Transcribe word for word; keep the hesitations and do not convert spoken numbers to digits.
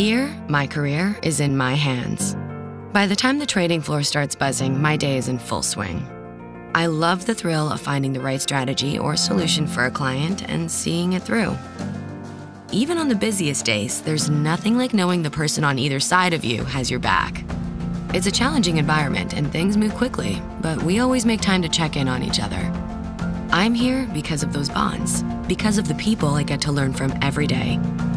Here, my career is in my hands. By the time the trading floor starts buzzing, my day is in full swing. I love the thrill of finding the right strategy or solution for a client and seeing it through. Even on the busiest days, there's nothing like knowing the person on either side of you has your back. It's a challenging environment and things move quickly, but we always make time to check in on each other. I'm here because of those bonds, because of the people I get to learn from every day.